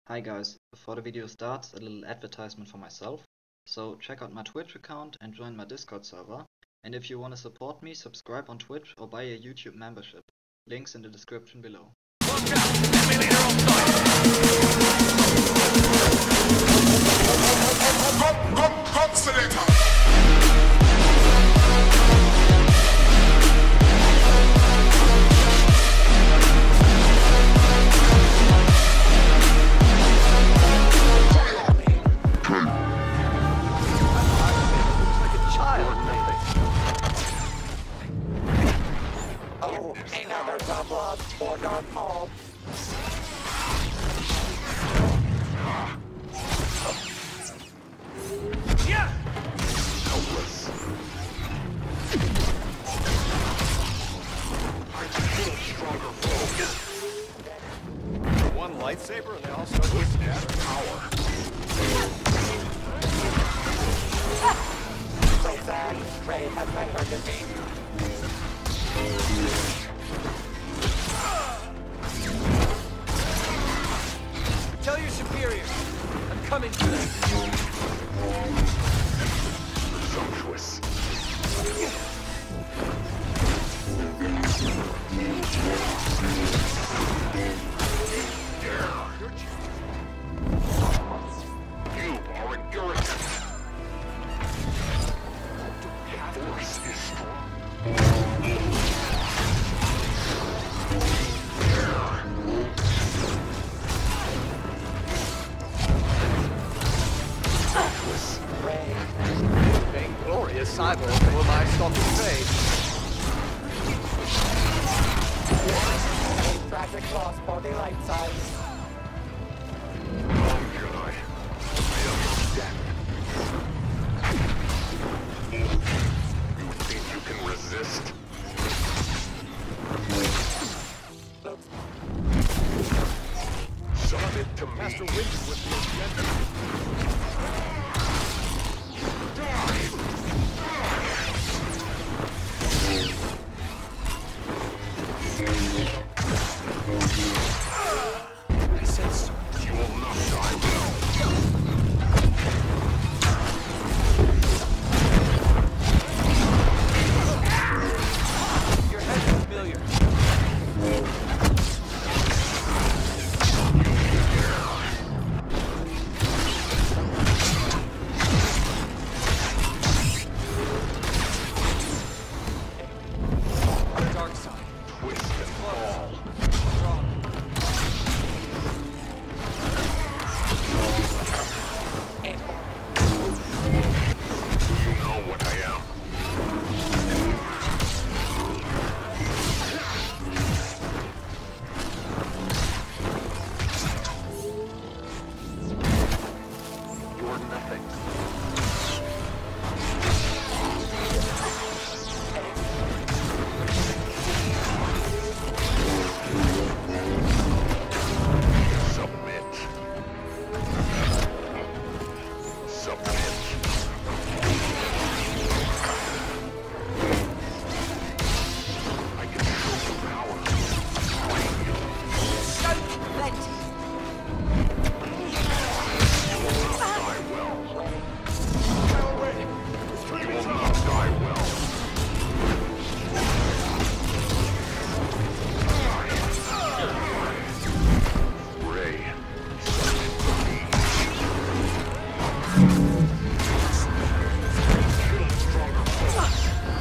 Hi guys, before the video starts, a little advertisement for myself. So check out my Twitch account and join my Discord server. And if you want to support me, subscribe on Twitch or buy a YouTube membership. Links in the description below. One lightsaber and they all start with scatter power. So sad, Rey has my heart defeat. Tell your superiors, I'm coming to them. Presumptuous. You are an irritant. The force is strong. Rey. Vainglorious cyborg for my stalking trade. A tragic loss for the light side. Jedi. I am death. You think you can resist? Submit to me. Master Windu with the agenda. I said so. You will not die well. Your head is familiar. The dark side. Twist and fall. Strong. Do you know what I am? You're nothing. Submit. Submit. I can show you power. Train you. You will not die well. You will not die well. Rey, submit to me. Kill stronger foes.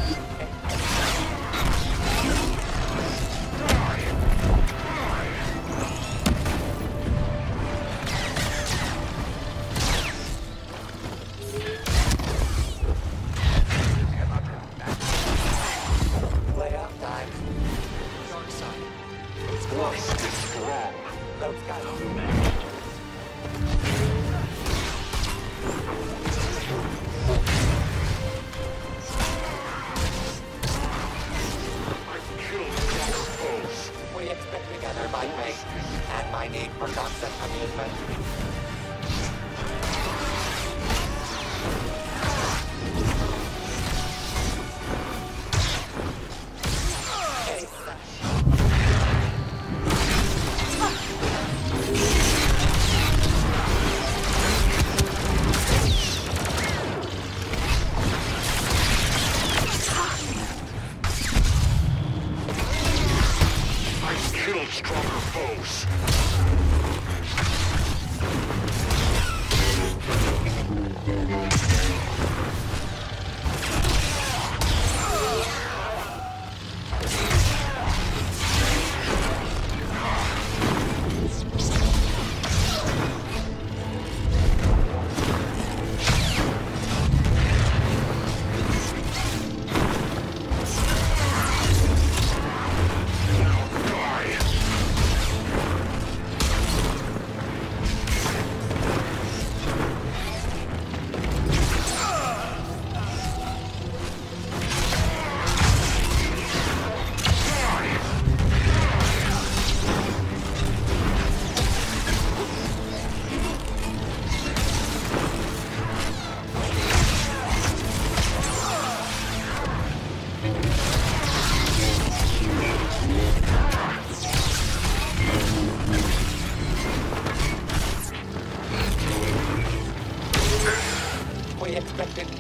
Lay off time. Dark side. Force is strong. Those guys. I've killed stronger foes. We expect together my fate and my need for constant amusement.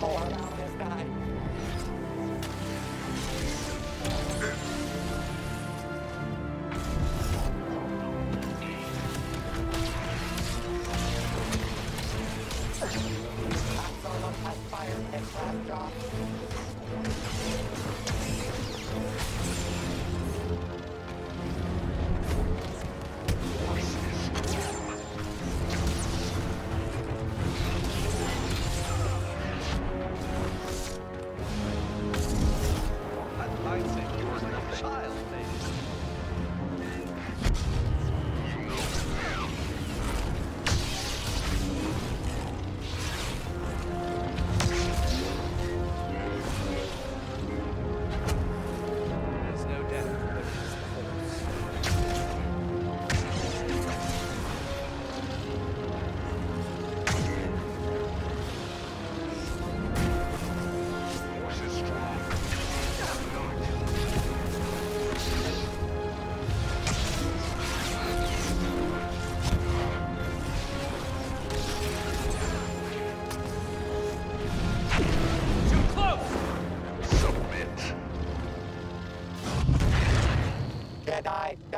Pour out this guy. Absolute has fired his last job. I'd say you were a child, maybe. There's no doubt that it's the Force. Too close! Jedi